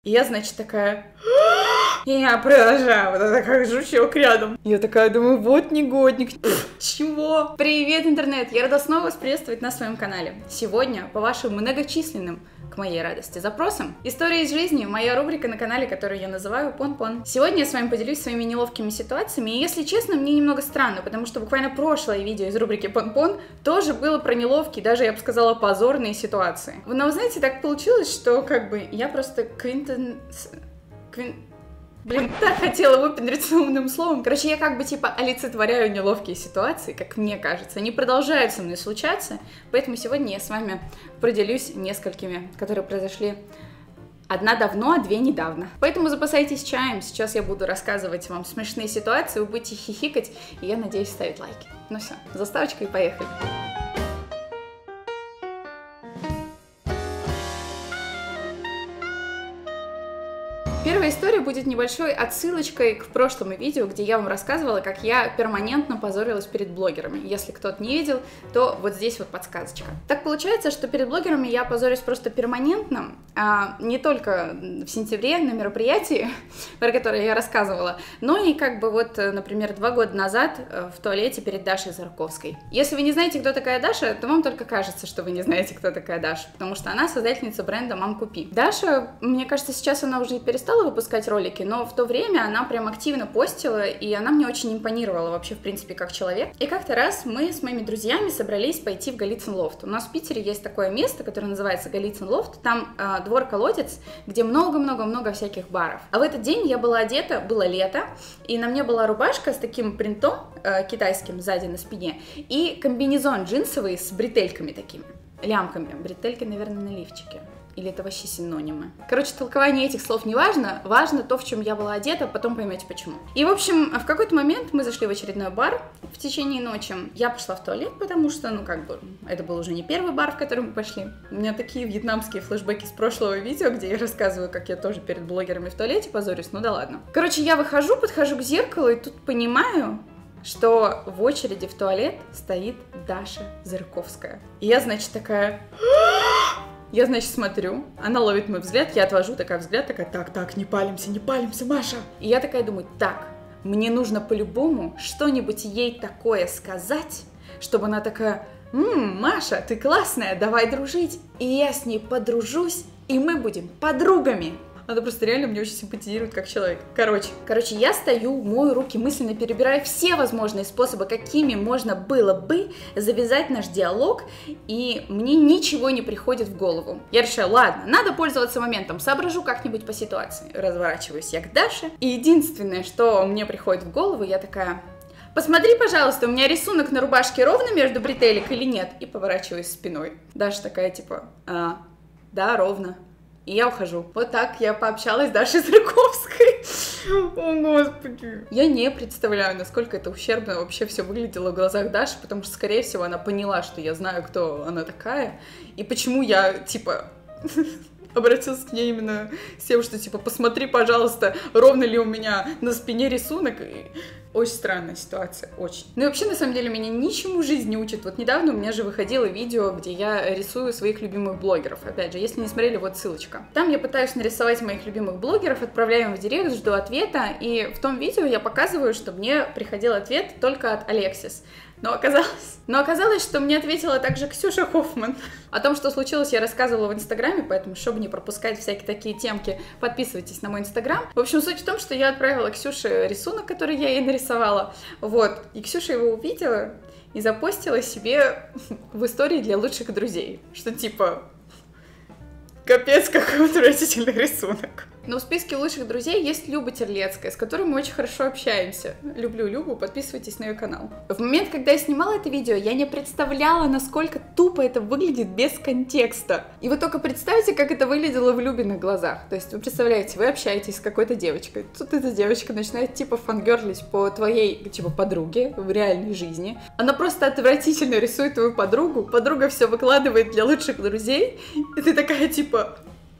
И я, значит, такая... И я продолжаю, вот это как жучок рядом. Я такая думаю, вот негодник. Чего? Привет, интернет! Я рада снова вас приветствовать на своем канале. Сегодня, по вашим многочисленным, к моей радости, запросам, история из жизни, моя рубрика на канале, которую я называю Пон-Пон. Сегодня я с вами поделюсь своими неловкими ситуациями, и если честно, мне немного странно, потому что буквально прошлое видео из рубрики Пон-Пон тоже было про неловкие, даже, я бы сказала, позорные ситуации. Но вы знаете, так получилось, что как бы я просто Блин, так хотела выпендриться умным словом. Короче, я как бы типа олицетворяю неловкие ситуации, как мне кажется. Они продолжают со мной случаться, поэтому сегодня я с вами поделюсь несколькими, которые произошли одна давно, а две недавно. Поэтому запасайтесь чаем, сейчас я буду рассказывать вам смешные ситуации, вы будете хихикать, и я надеюсь ставить лайки. Ну все, заставочка и поехали. Первая история будет небольшой отсылочкой к прошлому видео, где я вам рассказывала, как я перманентно позорилась перед блогерами. Если кто-то не видел, то вот здесь вот подсказочка. Так получается, что перед блогерами я позорюсь просто перманентно, не только в сентябре на мероприятии, про которое я рассказывала, но и как бы вот, например, 2 года назад в туалете перед Дашей Зарковской. Если вы не знаете, кто такая Даша, то вам только кажется, что вы не знаете, кто такая Даша, потому что она создательница бренда Мам Купи. Даша, мне кажется, сейчас она уже перестала выпускать ролики, но в то время она прям активно постила, и она мне очень импонировала вообще, в принципе, как человек. И как-то раз мы с моими друзьями собрались пойти в Голицын лофт. У нас в Питере есть такое место, которое называется Голицын лофт, там двор-колодец, где много-много-много всяких баров. А в этот день я была одета, было лето, и на мне была рубашка с таким принтом китайским сзади на спине, и комбинезон джинсовый с бретельками такими, лямками. Бретельки, наверное, на лифчике. Или это вообще синонимы. Короче, толкование этих слов не важно. Важно то, в чем я была одета, потом поймете почему. И, в общем, в какой-то момент мы зашли в очередной бар в течение ночи. Я пошла в туалет, потому что, ну, как бы, это был уже не первый бар, в который мы пошли. У меня такие вьетнамские флешбеки с прошлого видео, где я рассказываю, как я тоже перед блогерами в туалете позорюсь. Ну да ладно. Короче, я выхожу, подхожу к зеркалу, и тут понимаю, что в очереди в туалет стоит Даша Зарковская. И я, значит, такая... Я, значит, смотрю, она ловит мой взгляд, я отвожу такая взгляд, такая, так, не палимся, Маша. И я такая думаю, так, мне нужно по-любому что-нибудь ей такое сказать, чтобы она такая, Маша, ты классная, давай дружить. И я с ней подружусь, и мы будем подругами. Она просто реально мне очень симпатизирует как человек. Короче, я стою, мою руки, мысленно перебираю все возможные способы, какими можно было бы завязать наш диалог, и мне ничего не приходит в голову. Я решаю, ладно, надо пользоваться моментом, соображу как-нибудь по ситуации. Разворачиваюсь я к Даше, и единственное, что мне приходит в голову, я такая... Посмотри, пожалуйста, у меня рисунок на рубашке ровно между бретелек или нет? И поворачиваюсь спиной. Даша такая, типа, да, ровно. И я ухожу. Вот так я пообщалась с Дашей Зарковской. О, Господи. Я не представляю, насколько это ущербно вообще все выглядело в глазах Даши, потому что, скорее всего, она поняла, что я знаю, кто она такая, и почему я, типа... обратилась к ней именно с тем, что, типа, посмотри, пожалуйста, ровно ли у меня на спине рисунок. Очень странная ситуация, очень. Ну и вообще, на самом деле, меня ничему жизнь не учит. Вот недавно у меня же выходило видео, где я рисую своих любимых блогеров. Опять же, если не смотрели, вот ссылочка. Там я пытаюсь нарисовать моих любимых блогеров, отправляю им в директ, жду ответа. И в том видео я показываю, что мне приходил ответ только от Алексис. Но оказалось, что мне ответила также Ксюша Хоффман. О том, что случилось, я рассказывала в Инстаграме, поэтому, чтобы не пропускать всякие такие темки, подписывайтесь на мой Инстаграм. В общем, суть в том, что я отправила Ксюше рисунок, который я ей нарисовала. Вот. И Ксюша его увидела и запостила себе в истории для лучших друзей. Что типа... Капец, какой отвратительный рисунок. Но в списке лучших друзей есть Люба Терлецкая, с которой мы очень хорошо общаемся. Люблю Любу, подписывайтесь на ее канал. В момент, когда я снимала это видео, я не представляла, насколько тупо это выглядит без контекста. И вы только представьте, как это выглядело в Любиных глазах. То есть вы представляете, вы общаетесь с какой-то девочкой, тут эта девочка начинает типа фангерлить по твоей типа подруге в реальной жизни. Она просто отвратительно рисует твою подругу, подруга все выкладывает для лучших друзей, и ты такая типа...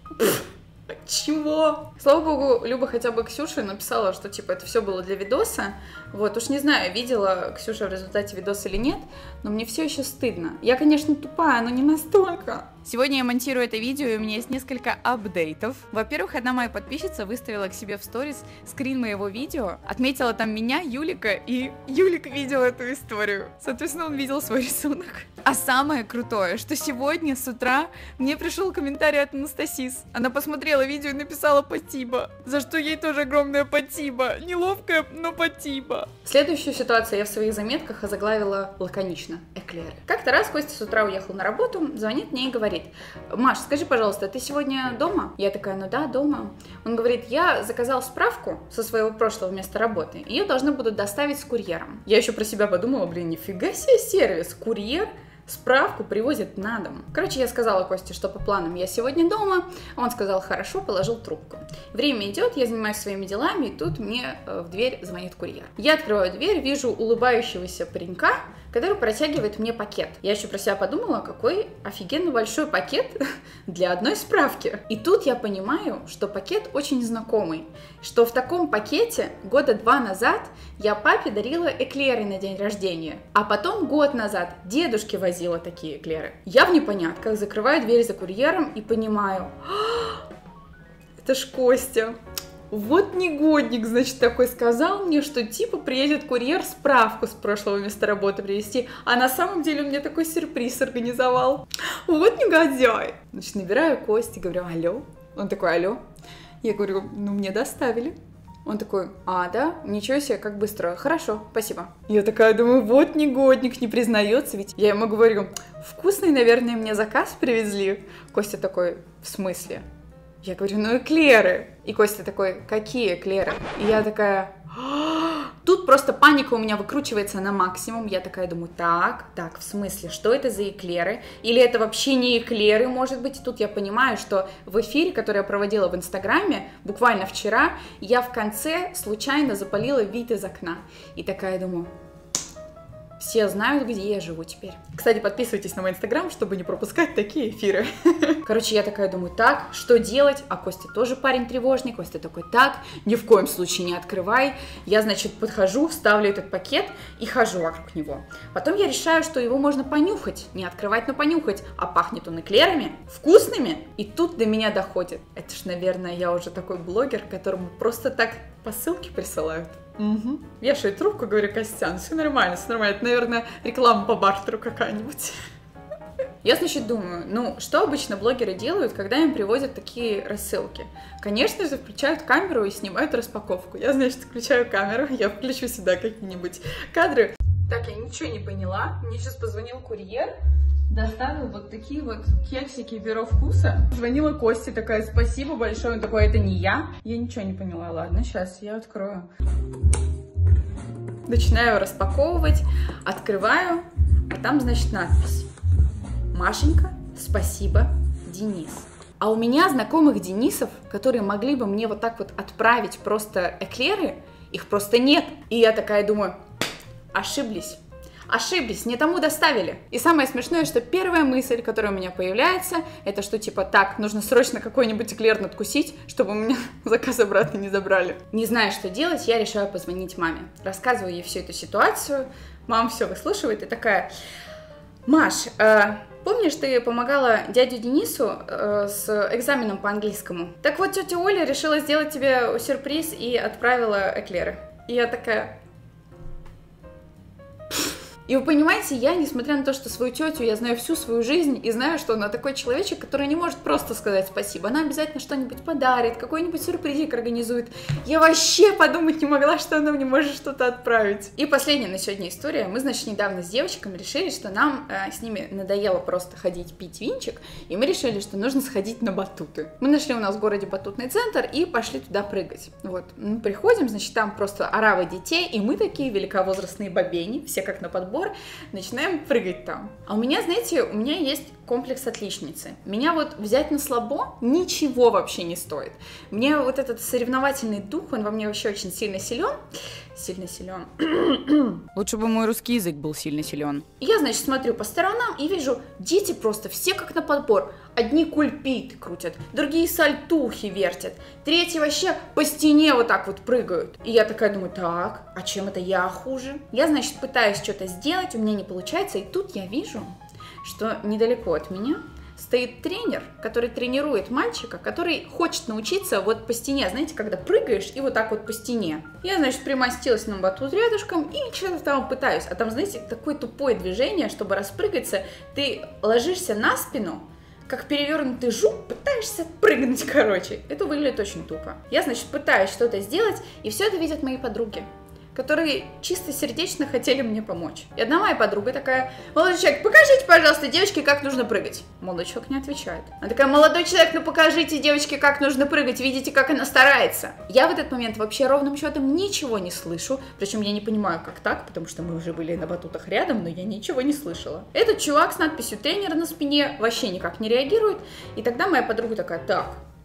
Чего? Слава богу, Люба хотя бы Ксюше написала, что типа это все было для видоса. Вот, уж не знаю, видела Ксюша в результате видоса или нет, но мне все еще стыдно. Я, конечно, тупая, но не настолько. Сегодня я монтирую это видео, и у меня есть несколько апдейтов. Во-первых, одна моя подписчица выставила к себе в сторис скрин моего видео, отметила там меня, Юлика, и Юлик видел эту историю. Соответственно, он видел свой рисунок. А самое крутое, что сегодня с утра мне пришел комментарий от Анастасис. Она посмотрела видео и написала «Спасибо», за что ей тоже огромное спасибо. Неловкое, но спасибо. Следующую ситуацию я в своих заметках озаглавила лаконично – эклеры. Как-то раз Костя с утра уехал на работу, звонит мне и говорит: «Маш, скажи, пожалуйста, ты сегодня дома?» Я такая: «Ну да, дома». Он говорит: «Я заказал справку со своего прошлого места работы, ее должны будут доставить с курьером». Я еще про себя подумала: блин, нифига себе сервис, курьер справку привозит на дом. Короче, я сказала Косте, что по планам я сегодня дома. Он сказал: хорошо, положил трубку. Время идет, я занимаюсь своими делами, и тут мне в дверь звонит курьер. Я открываю дверь, вижу улыбающегося паренька, который протягивает мне пакет. Я еще про себя подумала, какой офигенно большой пакет для одной справки. И тут я понимаю, что пакет очень знакомый, что в таком пакете года 2 назад я папе дарила эклеры на день рождения, а потом год назад дедушке возила такие эклеры. Я в непонятках закрываю дверь за курьером и понимаю: это ж Костя. Вот негодник, значит, такой сказал мне, что типа приедет курьер справку с прошлого места работы привезти, а на самом деле он мне такой сюрприз организовал. Вот негодяй. Значит, набираю Кости, говорю: алло. Он такой: алло. Я говорю: ну, мне доставили. Он такой: а, да? Ничего себе, как быстро. Хорошо, спасибо. Я такая думаю: вот негодник, не признается, ведь я ему говорю: вкусный, наверное, мне заказ привезли. Костя такой: в смысле? Я говорю: ну, эклеры. И Костя такой: какие эклеры? И я такая: тут просто паника у меня выкручивается на максимум. Я такая думаю: так, в смысле, что это за эклеры? Или это вообще не эклеры, может быть? И тут я понимаю, что в эфире, который я проводила в Инстаграме, буквально вчера, я в конце случайно запалила вид из окна. И такая думаю: все знают, где я живу теперь. Кстати, подписывайтесь на мой Инстаграм, чтобы не пропускать такие эфиры. Короче, я такая думаю: так, что делать? А Костя тоже парень тревожный. Костя такой: так, ни в коем случае не открывай. Я, значит, подхожу, ставлю этот пакет и хожу вокруг него. Потом я решаю, что его можно понюхать. Не открывать, но понюхать. А пахнет он эклерами, вкусными. И тут до меня доходит: это ж, наверное, я уже такой блогер, которому просто так посылки присылают. Угу. Вешаю трубку, говорю: Костян, все нормально, это, наверное, реклама по бартеру какая-нибудь. Я, значит, думаю: ну, что обычно блогеры делают, когда им привозят такие рассылки? Конечно же, включают камеру и снимают распаковку. Я, значит, включаю камеру, я включу сюда какие-нибудь кадры. Так, я ничего не поняла. Мне сейчас позвонил курьер, доставил вот такие вот кексики Бюро Вкуса. Звонила Косте, такая: спасибо большое. Он такой: это не я. Я ничего не поняла. Ладно, сейчас я открою. Начинаю распаковывать, открываю, а там, значит, надпись: Машенька, спасибо, Денис. А у меня знакомых Денисов, которые могли бы мне вот так вот отправить просто эклеры, их просто нет. И я такая думаю: ошиблись, не тому доставили. И самое смешное, что первая мысль, которая у меня появляется, это что типа: так, нужно срочно какой-нибудь эклер надкусить, чтобы у меня заказ обратно не забрали. Не зная, что делать, я решаю позвонить маме. Рассказываю ей всю эту ситуацию. Мама все выслушивает и такая: Маш, помнишь, ты помогала дяде Денису с экзаменом по английскому? Так вот, тетя Оля решила сделать тебе сюрприз и отправила эклеры. И я такая... И вы понимаете, я, несмотря на то, что свою тетю я знаю всю свою жизнь и знаю, что она такой человечек, который не может просто сказать спасибо, она обязательно что-нибудь подарит, какой-нибудь сюрпризик организует. Я вообще подумать не могла, что она мне может что-то отправить. И последняя на сегодня история. Мы, значит, недавно с девочками решили, что нам с ними надоело просто ходить пить винчик, и мы решили, что нужно сходить на батуты. Мы нашли у нас в городе батутный центр и пошли туда прыгать. Вот, мы приходим, значит, там просто орава детей, и мы такие великовозрастные бабени, все как на подбор, начинаем прыгать там. А у меня, знаете, у меня есть комплекс отличницы. Меня вот взять на слабо ничего вообще не стоит. Мне вот этот соревновательный дух, он во мне вообще очень сильно силен. Сильно силен. Лучше бы мой русский язык был сильно силен. Я, значит, смотрю по сторонам и вижу, дети просто все как на подбор. Одни кульбиты крутят, другие сальтухи вертят, третьи вообще по стене вот так вот прыгают. И я такая думаю: так, а чем это я хуже? Я, значит, пытаюсь что-то сделать, у меня не получается, и тут я вижу, что недалеко от меня стоит тренер, который тренирует мальчика, который хочет научиться вот по стене, знаете, когда прыгаешь и вот так вот по стене. Я, значит, примостилась на батут рядышком и что-то там пытаюсь. А там, знаете, такое тупое движение, чтобы распрыгаться, ты ложишься на спину, как перевернутый жук, пытаешься прыгнуть, короче. Это выглядит очень тупо. Я, значит, пытаюсь что-то сделать, и все это видят мои подруги, которые чисто сердечно хотели мне помочь. И одна моя подруга такая: молодой человек, покажите, пожалуйста, девочке, как нужно прыгать. Молодой человек не отвечает. Она такая: молодой человек, ну покажите девочке, как нужно прыгать, видите, как она старается. Я в этот момент вообще ровным счетом ничего не слышу, причем я не понимаю, как так, потому что мы уже были на батутах рядом, но я ничего не слышала. Этот чувак с надписью «тренер» на спине вообще никак не реагирует, и тогда моя подруга такая: так,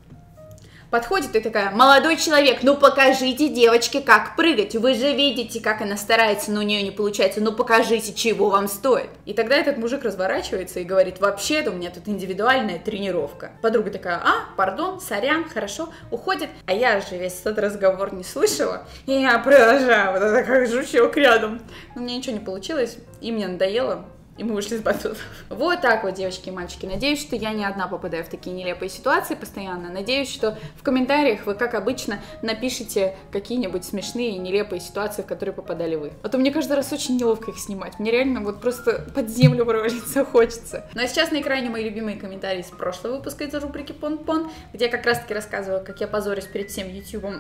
подходит и такая: молодой человек, ну покажите девочке, как прыгать. Вы же видите, как она старается, но у нее не получается. Ну покажите, чего вам стоит. И тогда этот мужик разворачивается и говорит: вообще-то у меня тут индивидуальная тренировка. Подруга такая: пардон, сорян, хорошо, уходит. А я же весь этот разговор не слышала. И я продолжаю вот это как жучок рядом. Но мне ничего не получилось, и мне надоело. И мы вышли с батутов. Вот так вот, девочки и мальчики. Надеюсь, что я не одна попадаю в такие нелепые ситуации постоянно. Надеюсь, что в комментариях вы, как обычно, напишите какие-нибудь смешные и нелепые ситуации, в которые попадали вы. А то мне каждый раз очень неловко их снимать. Мне реально вот просто под землю провалиться хочется. Ну а сейчас на экране мои любимые комментарии с прошлого выпуска из рубрики Пон-Пон, где я как раз-таки рассказывала, как я позорюсь перед всем ютубом.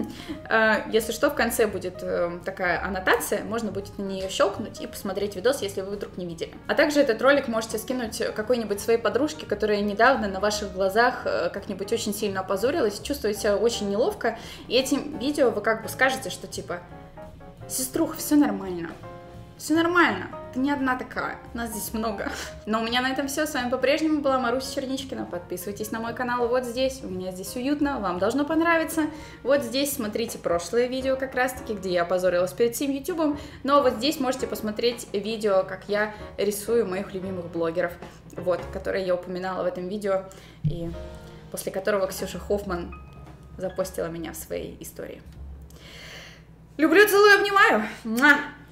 Если что, в конце будет такая аннотация, можно будет на нее щелкнуть и посмотреть видос, если вы вдруг не видели. А также этот ролик можете скинуть какой-нибудь своей подружке, которая недавно на ваших глазах как-нибудь очень сильно опозорилась, чувствует себя очень неловко, и этим видео вы как бы скажете, что типа: сеструха, все нормально. Все нормально, ты не одна такая, нас здесь много. Но у меня на этом все. С вами по-прежнему была Маруся Черничкина. Подписывайтесь на мой канал вот здесь. У меня здесь уютно, вам должно понравиться. Вот здесь смотрите прошлое видео как раз-таки, где я опозорилась перед всем ютубом. Но вот здесь можете посмотреть видео, как я рисую моих любимых блогеров, вот, которые я упоминала в этом видео, и после которого Ксюша Хоффман запостила меня в своей истории. Люблю, целую, обнимаю. Муа!